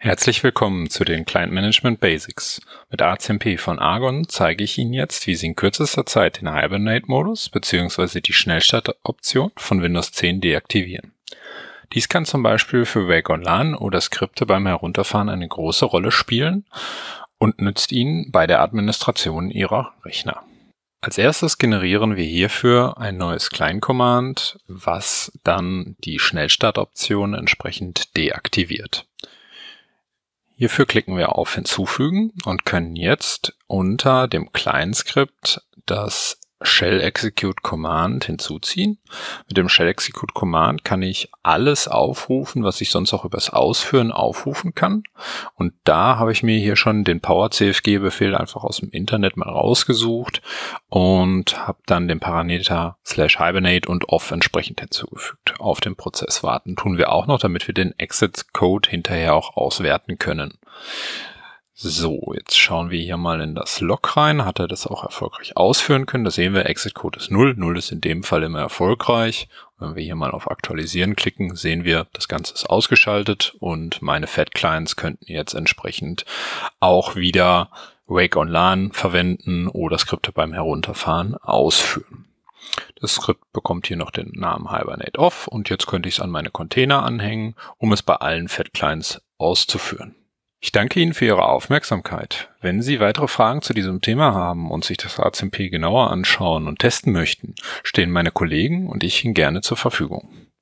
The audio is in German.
Herzlich willkommen zu den Client Management Basics. Mit ACMP von Argon zeige ich Ihnen jetzt, wie Sie in kürzester Zeit den Hibernate-Modus bzw. die Schnellstart-Option von Windows 10 deaktivieren. Dies kann zum Beispiel für Wake on LAN oder Skripte beim Herunterfahren eine große Rolle spielen und nützt Ihnen bei der Administration Ihrer Rechner. Als erstes generieren wir hierfür ein neues Client-Command, was dann die Schnellstart-Option entsprechend deaktiviert. Hierfür klicken wir auf Hinzufügen und können jetzt unter dem Client-Skript das Shell Execute Command hinzuziehen. Mit dem Shell Execute Command kann ich alles aufrufen, was ich sonst auch übers Ausführen aufrufen kann. Und da habe ich mir hier schon den PowerCFG-Befehl einfach aus dem Internet mal rausgesucht und habe dann den Parameter /hibernate und off entsprechend hinzugefügt. Auf den Prozess warten tun wir auch noch, damit wir den Exit-Code hinterher auch auswerten können. So, jetzt schauen wir hier mal in das Log rein. Hat er das auch erfolgreich ausführen können? Da sehen wir, Exit-Code ist 0. 0 ist in dem Fall immer erfolgreich. Wenn wir hier mal auf Aktualisieren klicken, sehen wir, das Ganze ist ausgeschaltet und meine Fat-Clients könnten jetzt entsprechend auch wieder Wake on LAN verwenden oder Skripte beim Herunterfahren ausführen. Das Skript bekommt hier noch den Namen Hibernate Off und jetzt könnte ich es an meine Container anhängen, um es bei allen Fat-Clients auszuführen. Ich danke Ihnen für Ihre Aufmerksamkeit. Wenn Sie weitere Fragen zu diesem Thema haben und sich das ACMP genauer anschauen und testen möchten, stehen meine Kollegen und ich Ihnen gerne zur Verfügung.